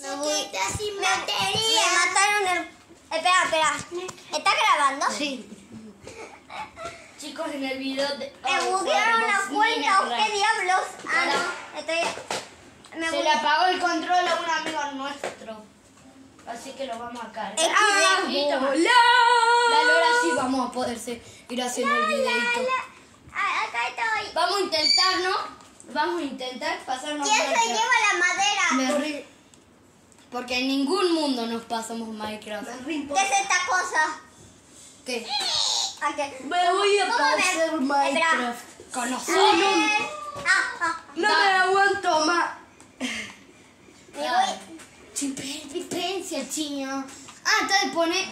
Me voy. Me mataron el... Espera. ¿Está grabando? Sí. Chicos, en el video de... Me buguearon la cuenta, ¿o qué diablos? Ah, no. Se le apagó el control a un amigo nuestro. Así que lo vamos a cargar. ¡Hola! Dale, ahora sí vamos a poder ir haciendo el videito. Acá estoy. Vamos a intentar, ¿no? Vamos a intentar pasarnos ¿Quién se Minecraft. lleva la madera? Porque en ningún mundo nos pasamos Minecraft. ¿Qué es esta cosa? ¿Qué? Me voy a ¿Cómo pasar me- Minecraft. Con nosotros. No me aguanto más. Me voy. Diferencia, chino. Entonces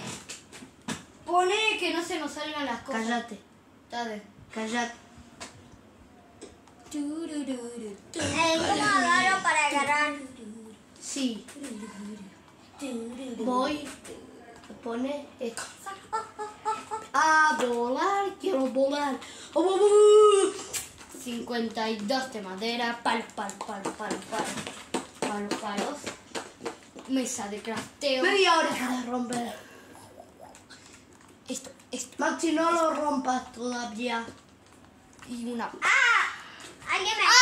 pone que no se nos salgan las cosas. Cállate. Dale. Cállate. ¿Cómo agarro para agarrar? Sí. Voy a poner esto. A volar, quiero volar. 52 de madera, palos. Mesa de crafteo. Media hora para romper. Esto. Maxi, no lo rompas todavía. Y una. ¿Alguien me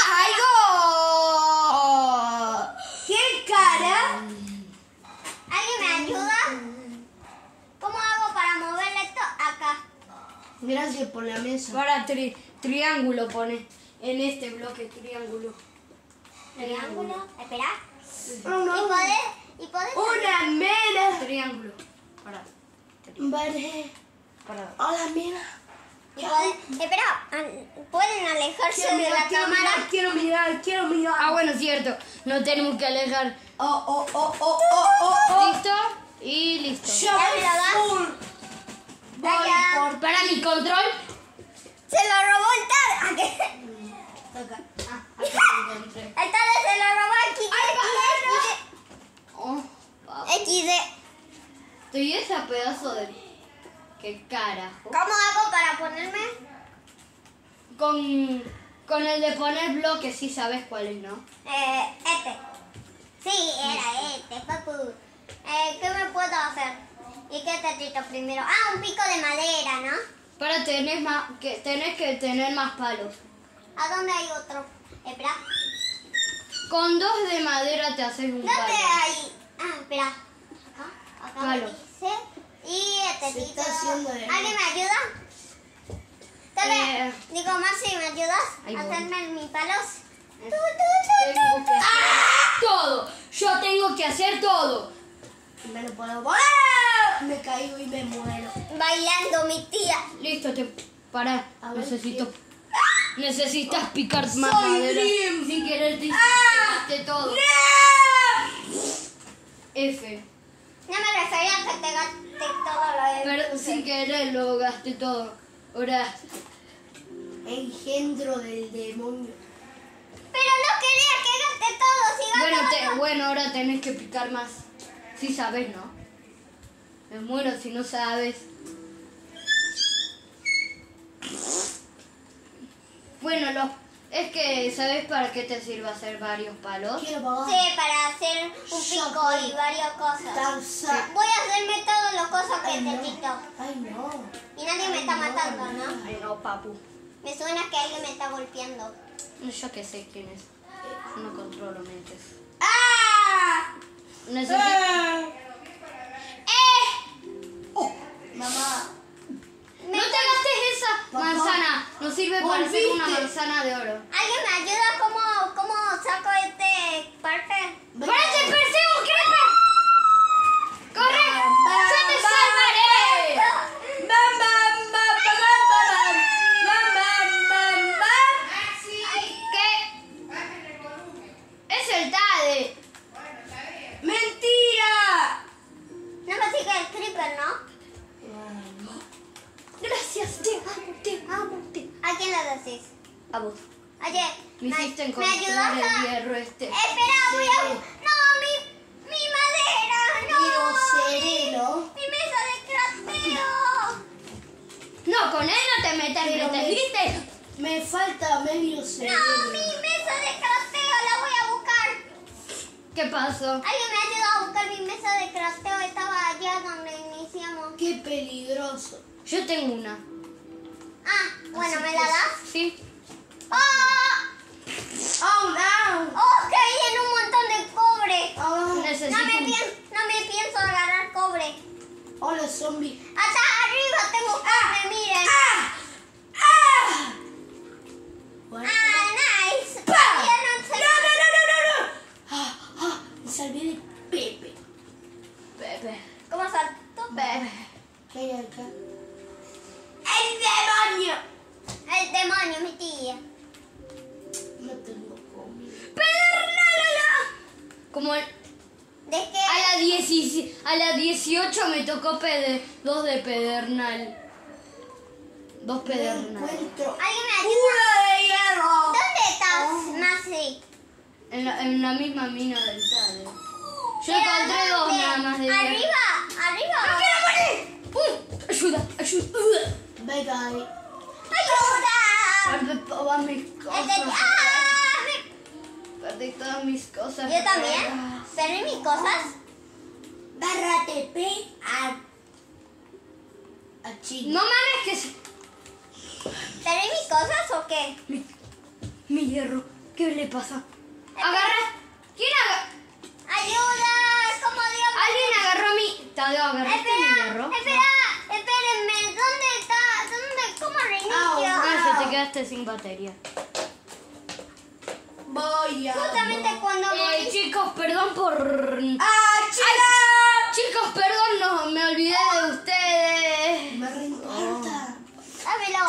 ¡Algo! ¿Qué cara? ¿Alguien me ayuda? ¿Cómo hago para mover esto acá? Gracias por la mesa. Ahora triángulo pone. En este bloque triángulo. Triángulo. Espera. No. ¿Y podés? Una mena. Triángulo. Ahora. Vale. Para. Hola, mira. Espera, ¿pueden alejarse de la cámara? Quiero mirar. Bueno, cierto. No tenemos que alejar. Oh. ¿Listo? Y listo. Ya full. Voy por... Para mi control. Se lo robó el Tad. Acá. Acá lo encontré. El Tad se lo robó aquí. Oh, papá. XD. Estoy ese pedazo de... ¿Qué carajo? ¿Cómo hago para ponerme? Con el de poner bloques, sí sabes cuál es, ¿no? Este. Sí, era este, papu. ¿Qué me puedo hacer? ¿Y qué necesito primero? Un pico de madera, ¿no? Para tener más, tenés que tener más palos. ¿A dónde hay otro? Espera. Con 2 de madera te haces un ¿Dónde palo. hay? Espera. Acá me Palo. dice. Y Se está haciendo de- ¿Alguien me ayuda? Digo, Maxi, ¿me ayudas Ahí a voy. hacerme mis palos? Tengo que hacer todo. Yo tengo que hacer todo. Me lo puedo volar. Me caigo y me muero. Bailando, mi tía. Listo, pará. A ver, Necesitas picar más Soy madera. Dream. Sin querer te hiciste todo. F. No me refería a que te gasté todo lo de... Pero sin querer lo gasté todo. Ahora, Engendro del demonio. Pero no quería que gaste todo, si gastaba todo. bueno, ahora tenés que picar más. Sí sabes, ¿no? Me muero si no sabes. Bueno, es que ¿sabes para qué te sirve hacer varios palos? Quiero volar. Sí, para hacer un pico y varias cosas. Danza. Voy a hacerme todas las cosas que Ay, no. necesito. Ay, no. Y nadie me está matando, ¿no? Ay, no, papu. Me suena que alguien me está golpeando. Yo que sé quién es. No controlo mentes. ¡Ah! Necesito... Mamá. ¡No te gastes esa Papá. manzana! Nos sirve para hacer una Volviste. manzana de oro. ¿Alguien me ayuda cómo saco este parte? ¡Espérate, persigo, creeper! ¡Corre! ¡Yo te salvaré! ¿Qué? Es el Tade. ¡Mentira! No me sigue el creeper, ¿no? Gracias, te amo. ¿A quién le decís? A vos. Oye, Me hiciste ¿me encontrar ayudas el a...? hierro este. Espera, voy a... ¡No, mi madera! ¡No! Quiero sereno. ¡Mi mesa de crafteo! No, con él no te metas, Pero ¿me entendiste? Me falta medio ¡No, sereno. mi mesa de crafteo! ¡La voy a buscar! ¿Qué pasó? Alguien me ha ayudado a buscar mi mesa de crafteo. Estaba allá donde iniciamos. Qué peligroso. Yo tengo una. Ah, bueno, ¿me la das? Sí. ¡Oh! Oh, no. ¡Oh, caí en un montón de cobre! Oh, Necesito No me un- pienso agarrar cobre. hola, zombie. Hasta arriba tengo cobre, miren. Bueno. Nice. ¡Pa! Ya no sé. No. Me salvé de Pepe. Pepe. ¿Cómo salto? Pepe. ¿Qué hay acá? ¡El demonio! El demonio, mi tía. No tengo comida. Como el- ¿De qué? a las 18 me tocó dos de pedernal. Dos No pedernal. encuentro ¿Alguien me ayuda? uno de hierro. ¿Dónde estás, Masi? En la misma mina del Tade. Yo ¿Pero encontré dos dónde? nada más de hierro. Arriba. Ayuda. Bye bye. ¡Ayuda! Perdí todas mis cosas. ¡Ah! Perdí todas mis cosas. ¿Yo también? ¿Perdí mis cosas? Barra TP a Chile. No mames que se... ¿Perdí mis cosas o qué? Mi hierro. ¿Qué le pasa? Agarra. ¿Quién agarra? ¡Ayuda! ¿Cómo Dios? Alguien agarró mi... Tadeo, ¿agarraste mi hierro? Espérenme. ¿Dónde está? ¿Cómo reinicio? Ah, que te quedaste sin batería. Voy a... Justamente cuando morí. Chicos, perdón por... ¡Ah, chica! Chicos, perdón, no, me olvidé de ustedes. Me reencarta. Dámelo.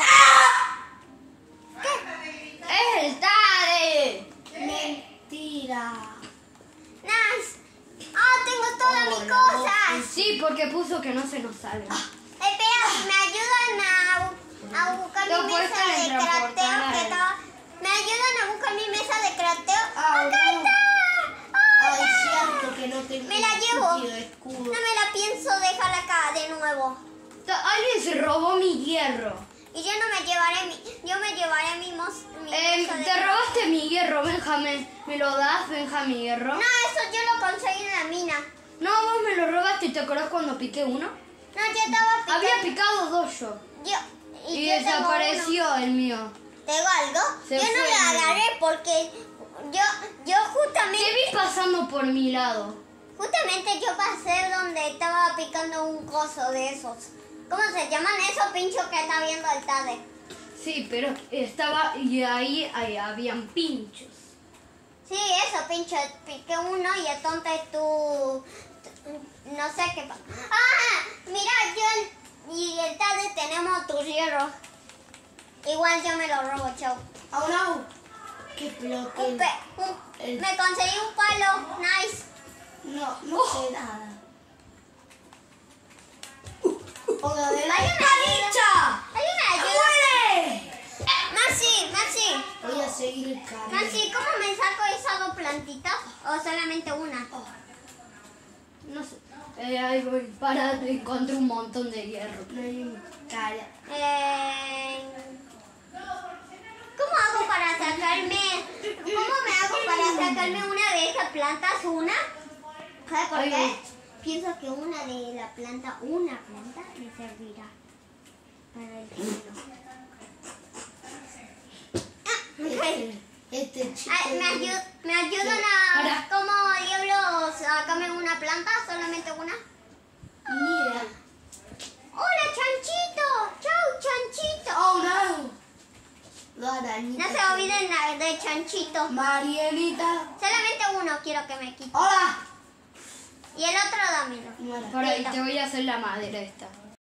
¡Es el Tade! Mentira. Nice. Tengo todas mis cosas. Sí, porque puso que no se nos salga. Espera, ¿me ayudan a buscar Lo mi puedes mesa de teletransportar crafteo a que él. estaba? ¿Me ayudan a buscar mi mesa de crafteo? Ah, ¡Acá no. está! Ay, cierto que no tengo Me la llevo. estúpido escudo. No me la pienso dejar acá de nuevo. Alguien se robó mi hierro. Y yo no me llevaré yo me llevaré mi mesa de Te robaste mi hierro, Benjamín. ¿Me lo das, Benjamín, hierro? No, eso yo lo conseguí en la mina. No, vos me lo robaste. ¿Te acordás cuando piqué uno? No, yo estaba picando. Había picado dos yo. Y yo tengo uno. desapareció el mío. ¿Te digo algo? Se Yo no fue, la amigo. agarré porque yo justamente... Te vi pasando por mi lado. Justamente yo pasé donde estaba picando un coso de esos. ¿Cómo se llaman esos pinchos que está viendo el Tade? Sí, pero estaba... Y ahí habían pinchos. Sí, esos pinchos. Piqué uno y entonces tú... No sé qué pasa. ¡Ah! Mira, yo y el Tade tenemos tus hierros. Igual yo me lo robo, chau. Oh, no. Qué pelote. Me conseguí un palo. Nice. No sé nada. Hola, de la ¿Alguien me ayuda? ¿Alguien me ayuda? ¡Huele! Maxi. Voy a seguir el carro. Maxi, ¿cómo me saco esas dos plantitas? ¿O solamente una? No sé. Ahí voy parado y encontré un montón de hierro. No hay un cara. ¿Cómo hago para sacarme? ¿Cómo me hago para sacarme una de esas plantas? ¿Una? ¿Sabes por Ahí qué? voy. Pienso que una de la planta, me servirá para el camino. Este chico. Ay, ¿me ayudan Ahora. a cómo diablos sacarme una planta? ¿Solamente una? Mira. ¡Hola, Chanchito! ¡Chau, Chanchito! Oh, no. La arañita. No se olviden de Chanchito. Marielita. Solamente uno quiero que me quite. Hola. Y el otro dámelo. Muera. Por ahí te voy a hacer la madera esta.